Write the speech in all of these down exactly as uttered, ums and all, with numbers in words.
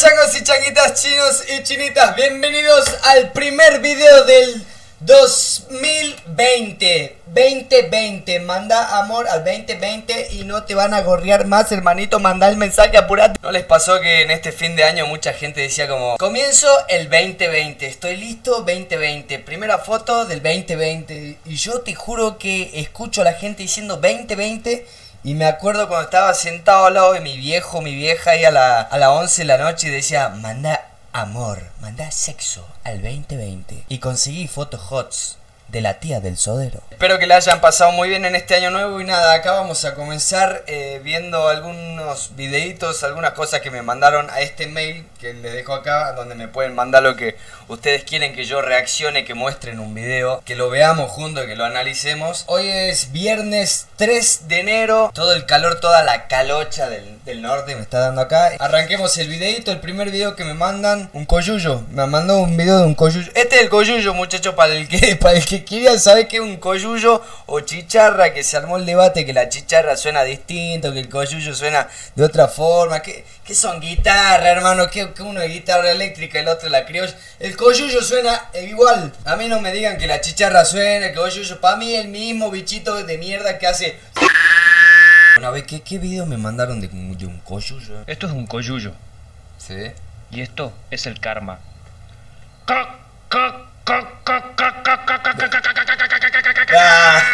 changos y changuitas, chinos y chinitas, bienvenidos al primer video del dos mil veinte. veinte veinte, manda amor al veinte veinte y no te van a gorrear más, hermanito. Manda el mensaje, apurate. ¿No les pasó que en este fin de año mucha gente decía como comienzo el veinte veinte, estoy listo veinte veinte, primera foto del veinte veinte? Y yo te juro que escucho a la gente diciendo veinte veinte y me acuerdo cuando estaba sentado al lado de mi viejo, mi vieja ahí a la, a las once de la noche y decía manda amor, manda sexo al veinte veinte. Y conseguí fotos hots de la tía del sodero. Espero que la hayan pasado muy bien en este año nuevo. Y nada, acá vamos a comenzar eh, viendo algunos videitos, algunas cosas que me mandaron a este mail que les dejo acá, donde me pueden mandar lo que ustedes quieren que yo reaccione, que muestren un video, que lo veamos juntos, que lo analicemos. Hoy es viernes tres de enero, todo el calor, toda la calocha del, del norte me está dando acá. Arranquemos el videito, el primer video que me mandan, un coyuyo, me mandó un video de un coyuyo. Este es el coyuyo, muchachos, para el que, para el que querían saber qué es un coyuyo o chicharra, que se armó el debate, que la chicharra suena distinto, que el coyuyo suena de otra forma, que, que son guitarra, hermano, que, que uno es guitarra eléctrica, el otro la criolla. El coyuyo suena igual. A mí no me digan que la chicharra suena, el coyuyo, para mí el mismo bichito de mierda que hace. Bueno, a ver, ¿qué, qué video me mandaron de, de un coyuyo? Esto es un coyuyo. Sí. Y esto es el karma. Ah.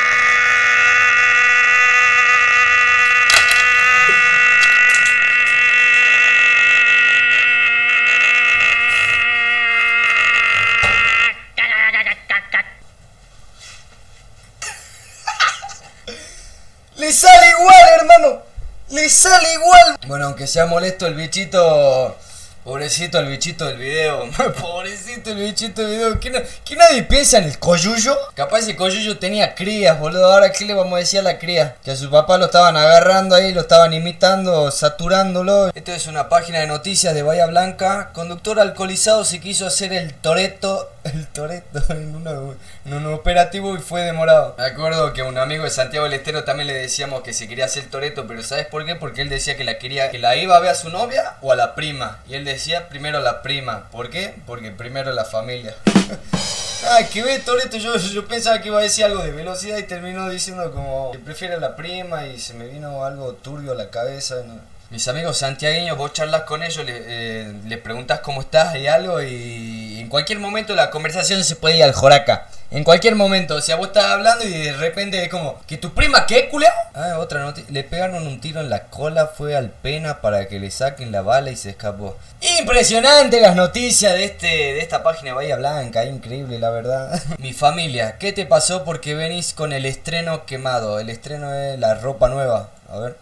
Le sale igual, hermano. Le sale igual. Bueno, aunque sea molesto el bichito. Pobrecito el bichito del video. Pobrecito el bichito del video. ¿Que, no, ¿Que nadie piensa en el coyuyo? Capaz el coyuyo tenía crías, boludo. Ahora, ¿qué le vamos a decir a la cría? Que a su papá lo estaban agarrando ahí, lo estaban imitando, saturándolo. Esto es una página de noticias de Bahía Blanca. Conductor alcoholizado se quiso hacer el Toretto. El Toretto en, una, en un operativo y fue demorado. Me acuerdo que a un amigo de Santiago del Estero también le decíamos que se quería hacer el Toretto. Pero ¿sabes por qué? Porque él decía que la quería, que la iba a ver a su novia o a la prima. Y él decía primero la prima. ¿Por qué? Porque primero la familia. Ay, que ve Toretto, yo, yo pensaba que iba a decir algo de velocidad y terminó diciendo como que prefiere a la prima y se me vino algo turbio a la cabeza, ¿no? Mis amigos santiagueños, vos charlas con ellos, le, eh, le preguntás cómo estás y algo y en cualquier momento la conversación se puede ir al joraca. En cualquier momento, o sea, vos estás hablando y de repente es como, ¿que tu prima qué, culeo? Ah, otra noticia, le pegaron un tiro en la cola, fue al pena para que le saquen la bala y se escapó. Impresionante las noticias de este de esta página Bahía Blanca, increíble la verdad. Mi familia, ¿qué te pasó porque venís con el estreno quemado? El estreno es la ropa nueva, a ver.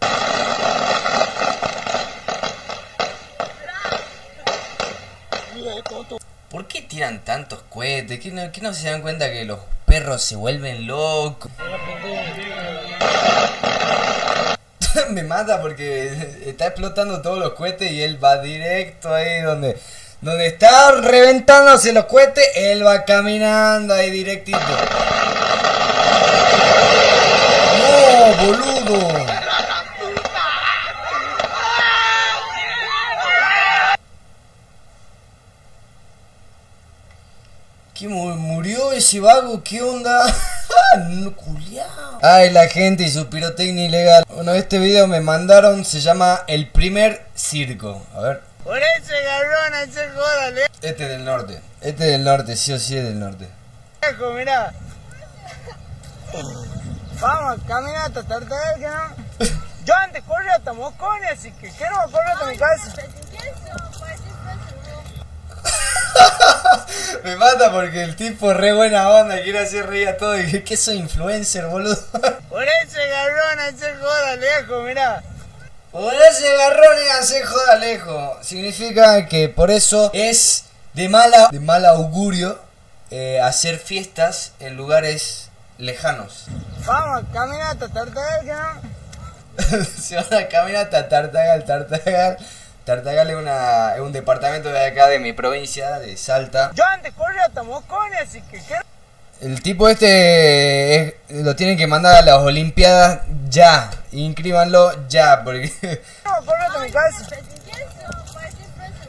¿Por qué tiran tantos cohetes? ¿Qué no, qué no se dan cuenta que los perros se vuelven locos? Me mata porque está explotando todos los cohetes y él va directo ahí donde, donde está reventándose los cohetes, él va caminando ahí directito. ¡No, boludo! ¿Qué murió ese vago? ¿Qué onda? No, culiao. Ay, la gente y su pirotecnia ilegal. Bueno, este video me mandaron, se llama El Primer Circo. A ver. Por ese garrón, ese joda, le... Este es del norte. Este es del norte, sí o sí es del norte. Viejo, mirá. Vamos, caminata, tartaga, ¿no? Yo antes corría hasta Moscone, así que quiero correr hasta mi casa. Me mata porque el tipo re buena onda, quiere hacer reír a todo y que soy influencer, boludo. Por ese garrón, ese joda, lejos, mirá. Por ese garrón y hacer joda lejos. Significa que por eso es de mala, de mal augurio eh, hacer fiestas en lugares lejanos. Vamos, caminata, tartaga, ¿no? Se van a caminata, Tartagal, Tartagal. Tartagal es, una, es un departamento de acá de mi provincia, de Salta. Yo antes corría hasta Moscone, así que quiero... El tipo este es, lo tienen que mandar a las Olimpiadas ya. Inscríbanlo ya, porque... No, corre hasta mi casa.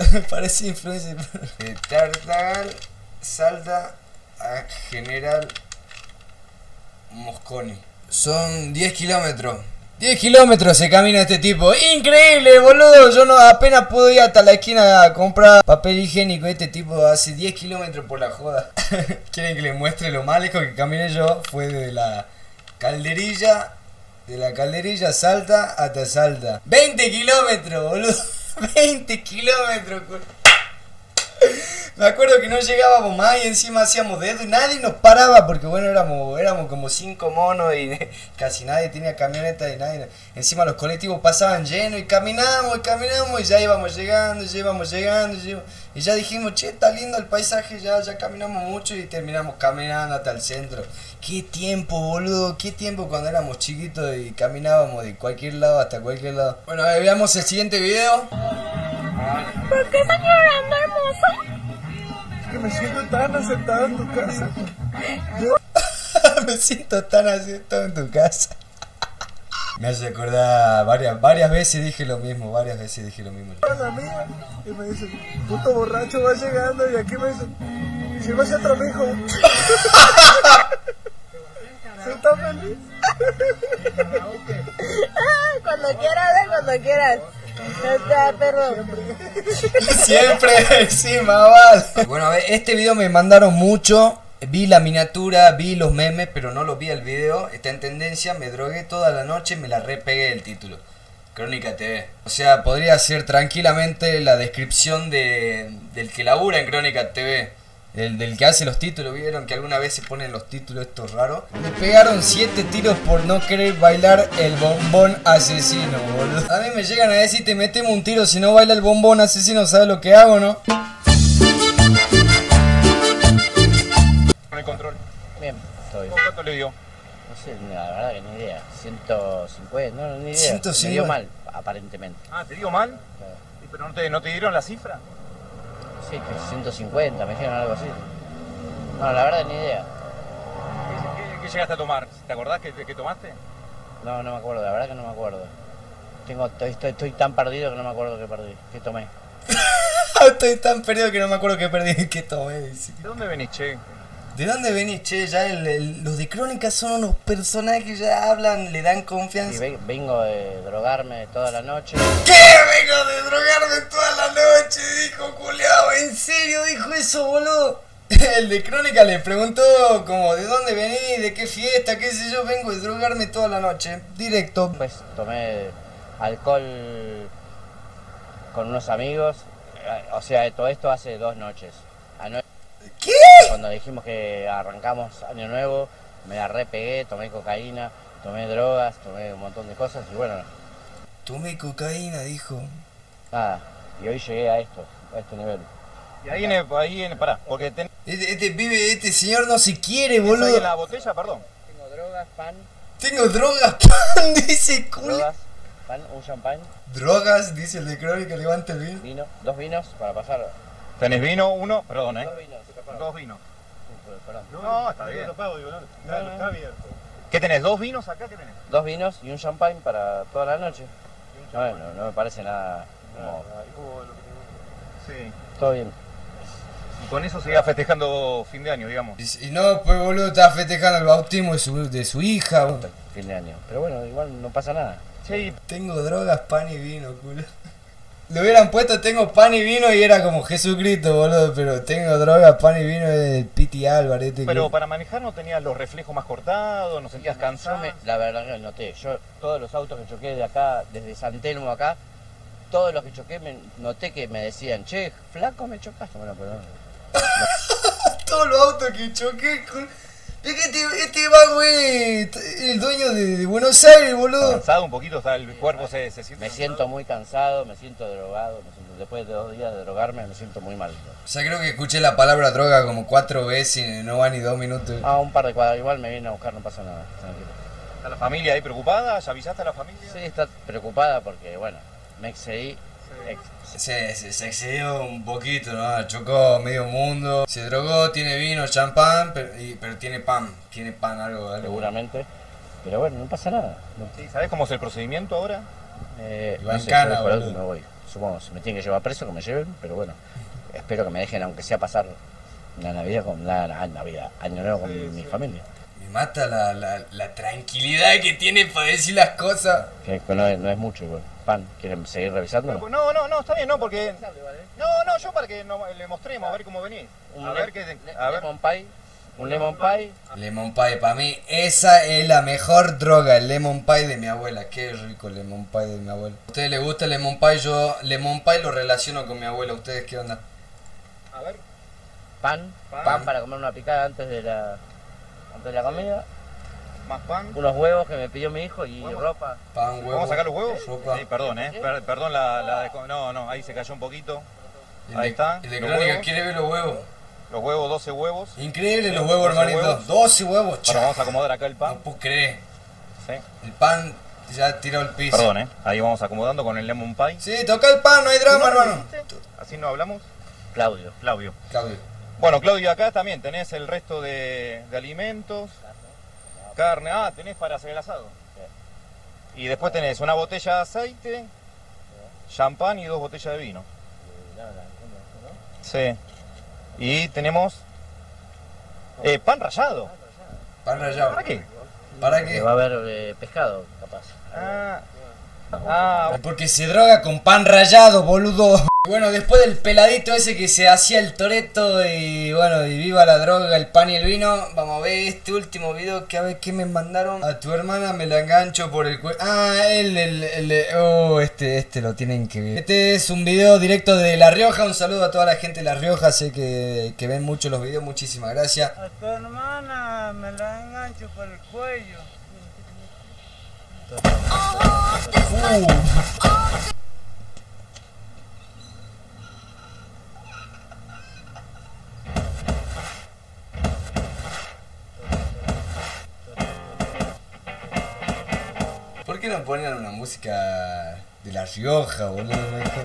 Parece influencer. De Tartagal, Salta a General Mosconi. Son diez kilómetros. diez kilómetros se camina este tipo. ¡Increíble, boludo! Yo no apenas puedo ir hasta la esquina a comprar papel higiénico. Este tipo hace diez kilómetros por la joda. ¿Quieren que les muestre lo más lejos que caminé yo? Fue de la calderilla. De la calderilla Salta hasta Salta. veinte kilómetros, boludo. veinte kilómetros. Me acuerdo que no llegábamos más y encima hacíamos dedo y nadie nos paraba porque bueno, éramos éramos como cinco monos y casi nadie tenía camioneta y nadie. Encima los colectivos pasaban llenos y caminamos y caminamos y ya íbamos llegando, ya íbamos llegando y, ya, y ya dijimos, che, está lindo el paisaje, ya, ya caminamos mucho y terminamos caminando hasta el centro. Qué tiempo, boludo, qué tiempo cuando éramos chiquitos y caminábamos de cualquier lado hasta cualquier lado. Bueno, a ver, veamos el siguiente video. ¿Por qué está llorando, hermoso? Que me siento tan aceptado en tu casa. Me siento tan aceptado en tu casa. Me hace acordar, varias, varias veces dije lo mismo, varias veces dije lo mismo. La mía, y me dice, puto borracho va llegando y aquí me dice, sírvase otro mijo. Soy tan feliz. Cuando quieras, eh, cuando quieras. Está, perro. Siempre, sí, maval. Bueno, a ver, este video me mandaron mucho. Vi la miniatura, vi los memes, pero no lo vi el video. Está en tendencia, me drogué toda la noche, me la repegué el título. Crónica T V. O sea, podría ser tranquilamente la descripción de, del que labura en Crónica T V. El del que hace los títulos. ¿Vieron que alguna vez se ponen los títulos estos raros? Me pegaron siete tiros por no querer bailar el bombón asesino, boludo. A mí me llegan a decir, te metemos un tiro si no baila el bombón asesino, ¿sabes lo que hago, no? Con el control. Bien, estoy. ¿Cuánto le dio? No sé, la verdad que ni idea. ciento cincuenta, no, ni idea. ciento cincuenta. Me dio mal, aparentemente. Ah, ¿te dio mal? Claro. ¿Y ¿Pero no te, no te dieron la cifra? Sí, que ciento cincuenta, me dijeron algo así. No, la verdad ni idea. ¿Qué, qué, qué llegaste a tomar? ¿Te acordás que, que tomaste? No, no me acuerdo, la verdad que no me acuerdo. Tengo, estoy, estoy, estoy tan perdido que no me acuerdo qué perdí, qué tomé. Estoy tan perdido que no me acuerdo qué perdí, qué tomé. Dice. ¿De dónde venís, che? ¿De dónde venís, che? Ya el, el, los de Crónica son unos personajes que ya hablan, le dan confianza. Sí, ve- vengo de drogarme toda la noche. ¿Qué? Vengo de drogarme toda la noche, dijo culiao. ¿En serio dijo eso, boludo? El de Crónica le preguntó como de dónde venís, de qué fiesta, qué sé yo. Vengo de drogarme toda la noche, directo. Después tomé alcohol con unos amigos. O sea, todo esto hace dos noches. Ano- ¿Qué? Cuando dijimos que arrancamos Año Nuevo, me la repegué, tomé cocaína, tomé drogas, tomé un montón de cosas y bueno, Tomé cocaína, dijo. nada. Y hoy llegué a esto, a este nivel. Y ahí en el, ahí en, pará, porque ten, Este, este pibe, este señor no se quiere, ahí boludo. en la botella, perdón. Tengo drogas, pan, Tengo drogas, pan, dice culo. drogas, pan, un champán, Drogas, dice el de Crónica, levanta el vino. vino, dos vinos para pasar. Tenés vino, uno, perdón, ¿eh? Dos vinos, Dos vinos. perdón. No, está bien. No, no, Está bien. ¿Qué tenés? ¿Dos vinos acá? ¿Qué tenés? Dos vinos y un champán para toda la noche. No, no, no me parece nada como... Sí. Todo bien. Y con eso seguía festejando fin de año, digamos. Y, y no, pues boludo, estaba festejando el bautismo de su, de su hija. Boludo. Fin de año. Pero bueno, igual no pasa nada. Che, y Tengo drogas, pan y vino, culo. Le hubieran puesto tengo pan y vino y era como Jesucristo, boludo. Pero tengo drogas, pan y vino de Piti Álvarez. Este pero que- para manejar no tenías los reflejos más cortados, no sentías Yo cansado. me, la verdad que noté, yo todos los autos que choqué de acá, desde San Telmo acá, todos los que choqué me noté que me decían, che, flaco me chocaste. Bueno, perdón. Todos los autos que choqué, culo. Es que este, este vago es el dueño de, de Buenos Aires, boludo. Cansado un poquito, está, el cuerpo se, se siente. Me siento muy cansado, me siento drogado, me siento- después de dos días de drogarme me siento muy mal. O sea, creo que escuché la palabra droga como cuatro veces y no va ni dos minutos. Ah, un par de cuadras, igual me viene a buscar, no pasa nada, tranquilo. ¿Está la familia ahí preocupada? ¿Ya avisaste a la familia? Sí, está preocupada porque, bueno, me excedí. ex- Se, se, se excedió un poquito, ¿no? Chocó medio mundo. Se drogó, tiene vino, champán, pero, y- pero tiene pan. Tiene pan, algo, algo. seguramente. Pero bueno, no pasa nada. No- Sí, ¿sabés cómo es el procedimiento ahora? Eh, Iván no sé, Cana, yo por eso boludo. me voy. supongo, si me tienen que llevar preso, que me lleven, pero bueno, espero que me dejen, aunque sea pasar la Navidad con la, la Navidad, Año Nuevo con mi, mi familia. Me mata la, la, la tranquilidad que tiene para decir las cosas. Que no es, no es mucho, igual. Pan, ¿quieren seguir revisando? No, no, no, está bien, no, porque... No, no, yo para que no, le mostremos, a ver cómo venís. Un A le- ver qué... le- A ver. lemon pie, un lemon pie. Lemon pie, para mí, esa es la mejor droga, el lemon pie de mi abuela. Qué rico el lemon pie de mi abuela. ¿A ustedes les gusta el lemon pie? Yo lemon pie lo relaciono con mi abuela. ¿Ustedes qué onda? A ver. Pan, Pan. pan, para comer una picada antes de la, antes de la comida. Más pan. Unos huevos que me pidió mi hijo y Huevos. ropa. Pan, huevo. ¿Vamos a sacar los huevos? Sopa. Sí, perdón, eh. Per- perdón la, la de- No, no, ahí se cayó un poquito. El Ahí de- está, El de los Crónica huevos. quiere ver los huevos. Los huevos, doce huevos. Increíble los Sí, huevos, doce hermanito. huevos. doce huevos, Ahora chao. vamos a acomodar acá el No pan. puedo creer. Sí. El pan ya tiró el piso. Perdón, eh. Ahí vamos acomodando con el lemon pie. Sí, toca el pan, no hay drama, ¿No lo hermano. dijiste? Así no hablamos. Claudio. Claudio. Claudio. Bueno, Claudio, acá también tenés el resto de, de alimentos. Carne. Ah, tenés para hacer el asado. Y después tenés una botella de aceite, champán y dos botellas de vino. Sí. Y tenemos eh, pan rallado. Pan rallado. ¿Para qué? ¿Para Que qué? va a haber eh, pescado, capaz. Ah, ah, Porque se droga con pan rallado, boludo. Bueno, después del peladito ese que se hacía el Toretto y bueno, y viva la droga, el pan y el vino, vamos a ver este último video que a ver qué me mandaron. A tu hermana me la engancho por el cuello. Ah, el, el, el, oh, este, este lo tienen que ver. Este es un video directo de La Rioja, un saludo a toda la gente de La Rioja, sé que, que ven mucho los videos, muchísimas gracias. A tu hermana me la engancho por el cuello. Uh. ¿Por qué no ponen una música de La Rioja, boludo? Mejor.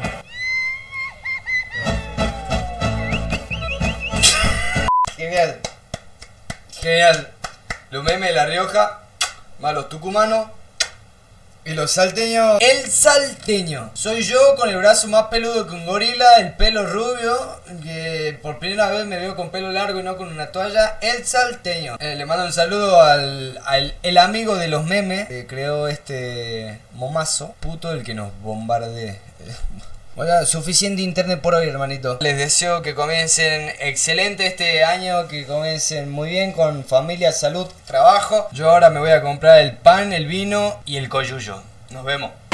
Genial. Genial. Los memes de La Rioja, más los tucumanos y los salteños. El salteño. Soy yo con el brazo más peludo que un gorila, el pelo rubio, que por primera vez me veo con pelo largo y no con una toalla. El salteño. Eh, le mando un saludo al, al el amigo de los memes que creó este momazo, puto, el que nos bombardee. Bueno, suficiente internet por hoy, hermanito. Les deseo que comiencen excelente este año, que comiencen muy bien con familia, salud, trabajo. Yo ahora me voy a comprar el pan, el vino y el coyuyo. Nos vemos.